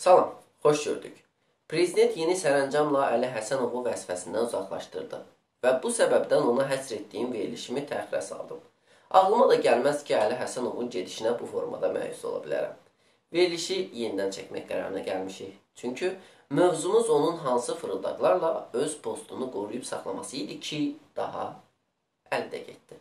Salam, xoş gördük. Prezident yeni sərəncamla Əli Həsənovu vəzifəsindən uzaqlaşdırdı və bu səbəbdən ona həsr etdiyim verilişimi təxirə saldım. Ağlıma da gəlməz ki, Əli Həsənovun gedişinə bu formada məyus ola bilərəm. Verilişi yenidən çəkmək qərarına gəlmişik. Çünki mövzumuz onun hansı fırıldaqlarla öz postunu qoruyub saxlaması idi ki, daha əldə getdi.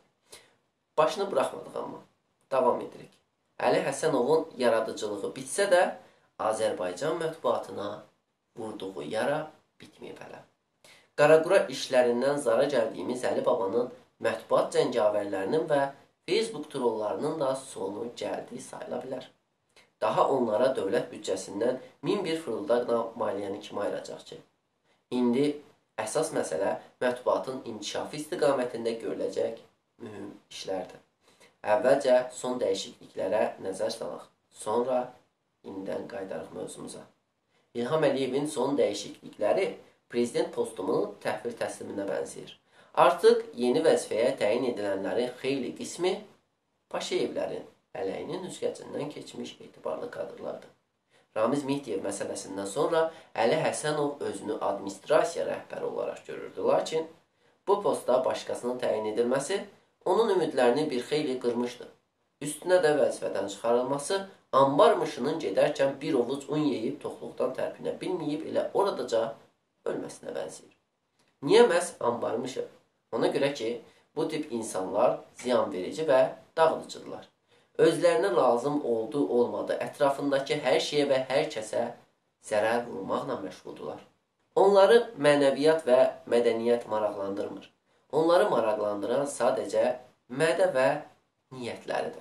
Başını buraxmadıq amma. Davam edirik. Əli Həsənovun yaradıcılığı bitsə də, Azərbaycan mətbuatına vurduğu yara bitməyib hələ. Qaraqura işlərindən zara gəldiyimiz Əli Babanın mətbuat cəngavərlərinin və Facebook trollarının da sonu gəldiyi sayıla bilər. Daha onlara dövlət büdcəsindən 1001 fırıldaqla maliyyəni kim ayıracaq ki? İndi əsas məsələ mətbuatın inkişafı istiqamətində görüləcək mühüm işlərdir. Əvvəlcə son dəyişikliklərə nəzər salaq, sonra İndən qaydarıq mövzumuza. İlham Əliyevin son dəyişiklikləri prezident postumunu təhvil təsliminə bənzəyir. Artıq yeni vəzifəyə təyin edilənlərin xeyli qismi Paşayevlərin əleyhinin üskəcindən keçmiş etibarlı kadrlardır. Ramiz Mehdiyev məsələsindən sonra Əli Həsənov özünü administrasiya rəhbəri olaraq görürdü. Lakin bu posta başqasının təyin edilməsi onun ümidlərini bir xeyli qırmışdı. Üstünə də vəzifədən çıxarılması ambarmışının gedərkən bir ovuc un yeyib toxluqdan tərpinə bilməyib elə oradaca ölməsinə bənzəyir. Niyə məhz ambarmışıq? Ona görə ki, bu tip insanlar ziyanverici və dağıdıcıdırlar. Özlərinə lazım oldu, olmadı, ətrafındakı hər şeyə və hər kəsə zərər vurmaqla məşğuldurlar. Onları mənəviyyat və mədəniyyət maraqlandırmır. Onları maraqlandıran sadəcə mədə və niyyətləridir.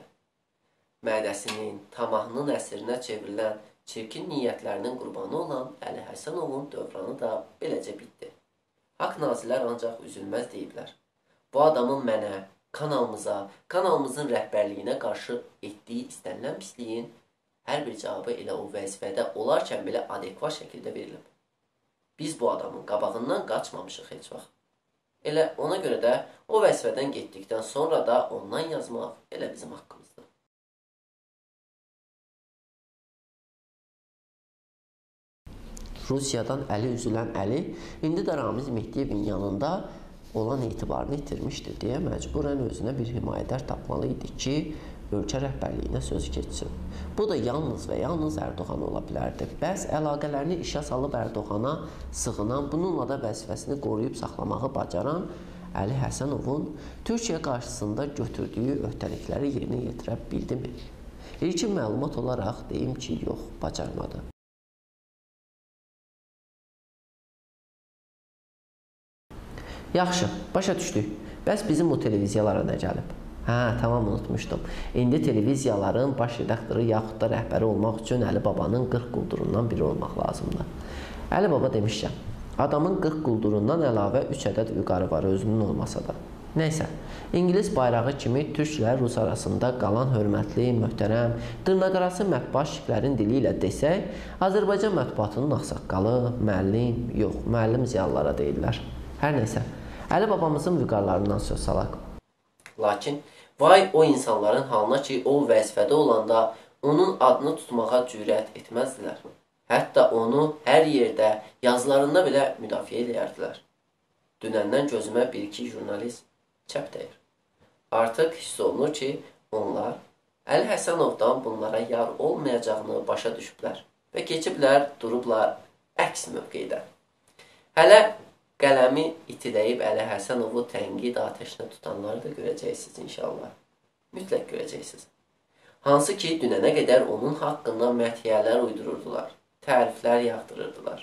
Mədəsinin, tamahının əsrinə çevrilən çirkin niyyətlərinin qurbanı olan Əli Həsənovun dövranı da beləcə bitdi. Haqq nazirlər ancaq üzülməz deyiblər. Bu adamın mənə, kanalımıza, kanalımızın rəhbərliyinə qarşı etdiyi istənilən pisliyin hər bir cavabı elə o vəzifədə olarkən belə adekvat şəkildə verilib. Biz bu adamın qabağından qaçmamışıq heç vaxt. Elə ona görə də o vəzifədən getdikdən sonra da ondan yazmaq elə bizim haqqımızdır. Rusiyadan əli üzülən Əli, indi də Ramiz Mehdiyevin yanında olan etibarını itirmişdir deyə məcburən özünə bir himayədar tapmalı idi ki, ölkə rəhbərliyinə sözü keçsin. Bu da yalnız və yalnız Ərdoğan ola bilərdi. Bəs əlaqələrini işə salıb Ərdoğana sığınan, bununla da vəzifəsini qoruyub saxlamağı bacaran Əli Həsənovun Türkiyə qarşısında götürdüyü öhdəlikləri yerinə yetirə bildimi? İlkin məlumat olaraq deyim ki, yox, bacarmadı. Yaxşı, başa düşdük. Bəs bizim bu televiziyalara nə gəlib? Hə, tamam unutmuşdum. İndi televiziyaların baş redaktoru yaxud da rəhbəri olmaq üçün Əli Babanın 40 quldurundan biri olmaq lazımdır. Əli Baba demişkən, adamın 40 quldurundan əlavə 3 ədəd vüqarı var özünün olmasa da. Nəysə, İngilis bayrağı kimi türklə rus arasında qalan hörmətli, möhtərəm, dırnaqarası mətbuatçilərin dili ilə desək, Azərbaycan mətbuatının ağsaqqalı, müəllim, yox, müəllim ziyanlara deyirlər. Hər nəysə. Əli Babamızın vüqarlarından söz salaq. Lakin vay o insanların halına ki, o vəzifədə olanda onun adını tutmağa cürət etməzdilər. Hətta onu hər yerdə, yazılarında belə müdafiə edərdilər. Dünəndən gözümə bir-iki jurnalist çəp dəyir. Artıq hiss olunur ki, onlar Əli Həsənovdan bunlara yar olmayacağını başa düşüblər və keçiblər, durublar əks mövqeydə. Hələ qələmi itiləyib Əli Həsənovu tənqid atəşinə tutanları da görəcəksiniz inşallah. Mütləq görəcəksiniz. Hansı ki, dünənə qədər onun haqqında məthiyələr uydururdular, təriflər yağdırırdılar.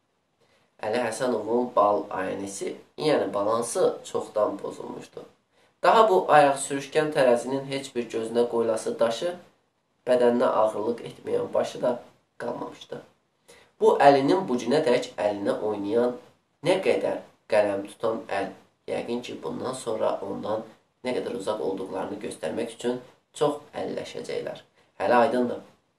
Əli Həsənovun bal ayənisi, yəni balansı çoxdan pozulmuşdu. Daha bu ayaq sürüşkən tərəzinin heç bir gözünə qoylası daşı, bədəninə ağırlıq etməyən başı da qalmamışdı. Bu əlinin bu günə dək əlinə oynayan nə qədər qələm tutan əl, yəqin ki, bundan sonra ondan nə qədər uzaq olduqlarını göstərmək üçün çox əlləşəcəklər. Hələ aydındır.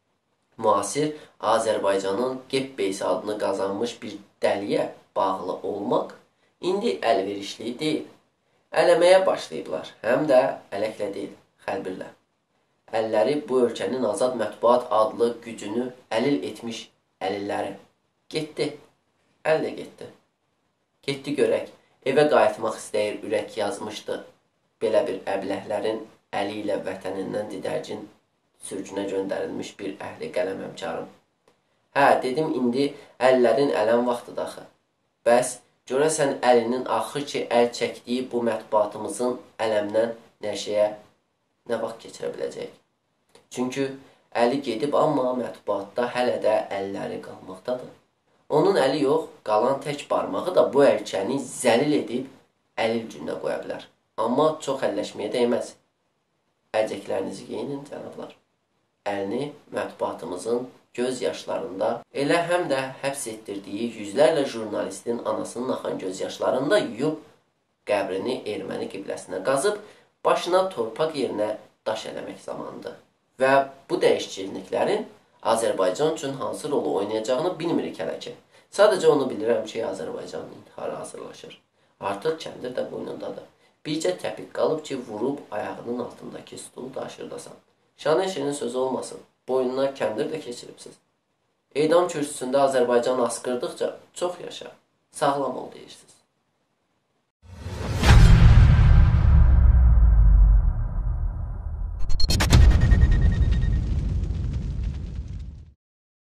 Müasir Azərbaycanın Gebbeys adını qazanmış bir dəliyə bağlı olmaq indi əlverişli deyil. Ələməyə başlayıblar, həm də ələklə deyil, xəlbirlə. Əlləri bu ölkənin azad mətbuat adlı gücünü əlil etmiş əlilləri. Getdi. Əl də getdi. Getdi görək. Evə qayıtmaq istəyir, ürək yazmışdı. Belə bir əbləhlərin əli ilə vətənindən didərgin sürgünə göndərilmiş bir əhli qələm həmkarım. Hə, dedim, indi əllərin ələn vaxtıdır axı. Bəs, görəsən əlinin axır ki, əl çəkdiyi bu mətbuatımızın ələmdən nəşəyə nə vaxt keçirə biləcək? Çünki əli gedib, amma mətbuatda hələ də əlləri qalmaqdadır. Onun əli yox, qalan tək barmağı da bu əlkəni zəlil edib əlil gündə qoya bilər. Amma çox əlləşməyə dəyməz. Əlcəklərinizi geyinin, cənablar. Əlini mətbuatımızın göz yaşlarında, elə həm də həbs etdirdiyi yüzlərlə jurnalistin anasının axan göz yaşlarında yuyub, qəbrini erməni qibləsinə qazıb, başına torpaq yerinə daş eləmək zamanıdır. Və bu dəyişikliklərin Azərbaycan üçün hansı rolu oynayacağını bilmirik hələ ki. Sadəcə onu bilirəm ki, Azərbaycan intihara hazırlaşır. Artıq kəndir də boynundadır. Bircə təpik qalıb ki, vurub ayağının altındakı stulu daşırdasan. Şanəşinin sözü olmasın, boynuna kəndir də keçiribsiz. Edam kürsüsündə Azərbaycan asqırdıqca çox yaşa, sağlam ol deyirsiniz.